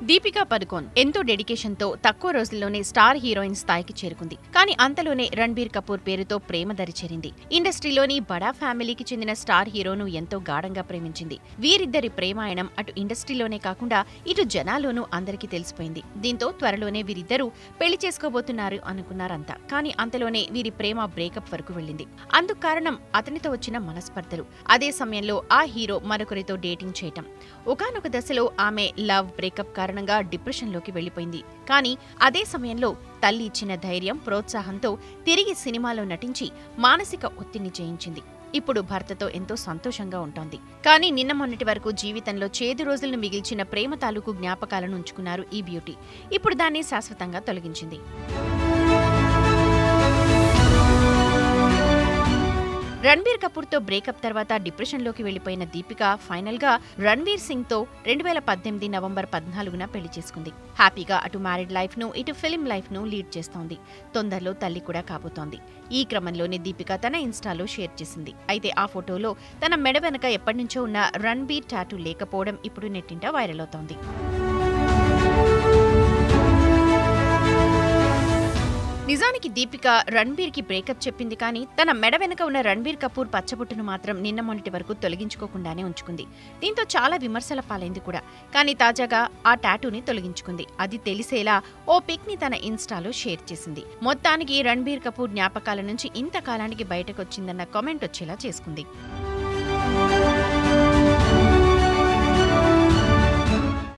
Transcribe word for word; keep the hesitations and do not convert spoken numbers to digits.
దీపికా పదుకోన్ ఎంతో డెడికేషన్ తో తక్కువ రోజుల్లోనే స్టార్ హీరోయిన్ స్థాయికి చేరుకుంది. కానీ అంతలోనే రణబీర్ కపూర్ పేరుతో ప్రేమ దరి చేరింది. ఇండస్ట్రీలోని బడా ఫ్యామిలీకి చెందిన స్టార్ హీరోను ఎంతో గాఢంగా ప్రేమించింది. వీరిద్దరి ప్రేమాయణం అటు ఇండస్ట్రీలోనే కాకుండా ఇటు జనాల్లోనూ అందరికీ తెలిసిపోయింది. దీంతో త్వరలోనే వీరిద్దరూ పెళ్లి చేసుకోబోతున్నారు అనుకున్నారంతా. కానీ అంతలోనే వీరి ప్రేమ బ్రేకప్ వరకు వెళ్ళింది. అందుకు కారణం అతనితో వచ్చిన మనస్పర్ధలు. అదే సమయంలో ఆ హీరో మరొకరితో డేటింగ్ చేయటం. ఒకానొక దశలో ఆమె లవ్ బ్రేకప్ కారణంగా డిప్రెషన్లోకి వెళ్లిపోయింది. కానీ అదే సమయంలో తల్లి ఇచ్చిన ధైర్యం, ప్రోత్సాహంతో తిరిగి సినిమాలో నటించి మానసిక ఒత్తిడిని జయించింది. ఇప్పుడు భర్తతో ఎంతో సంతోషంగా ఉంటోంది. కానీ నిన్న మొన్నటి వరకు జీవితంలో చేదు రోజులను మిగిల్చిన ప్రేమ తాలూకు జ్ఞాపకాలను ఉంచుకున్నారు ఈ బ్యూటీ. ఇప్పుడు దాన్ని శాశ్వతంగా తొలగించింది. రణబీర్ కపూర్ తో బ్రేకప్ తర్వాత డిప్రెషన్ లోకి వెళ్లిపోయిన దీపిక ఫైనల్ గా రణ్వీర్ సింగ్ తో రెండు వేల పద్దెనిమిది నవంబర్ పద్నాలుగున పెళ్లి చేసుకుంది. హ్యాపీగా అటు మ్యారీడ్ లైఫ్ ను ఇటు ఫిల్మ్ లైఫ్ ను లీడ్ చేస్తోంది. తొందరలో తల్లి కూడా కాబోతోంది. ఈ క్రమంలోనే దీపిక తన ఇన్స్టాలో షేర్ చేసింది. అయితే ఆ ఫోటోలో తన మెడ వెనక ఎప్పటినుంచో ఉన్న రణ్బీర్ టాటూ లేకపోవడం ఇప్పుడు నెట్టింట వైరల్ అవుతోంది. నిజానికి దీపిక రణ్బీర్ కి బ్రేకప్ చెప్పింది. కానీ తన మెడ వెనక ఉన్న రణ్బీర్ కపూర్ పచ్చబొట్టును మాత్రం నిన్న మొన్నటి వరకు తొలగించుకోకుండానే ఉంచుకుంది. దీంతో చాలా విమర్శల పాలైంది కూడా. కానీ తాజాగా ఆ టాటూని తొలగించుకుంది. అది తెలిసేలా ఓ పిక్ ని తన ఇన్స్టాలో షేర్ చేసింది. మొత్తానికి రణ్బీర్ కపూర్ జ్ఞాపకాల నుంచి ఇంతకాలానికి బయటకొచ్చిందన్న కామెంట్ వచ్చేలా చేసుకుంది.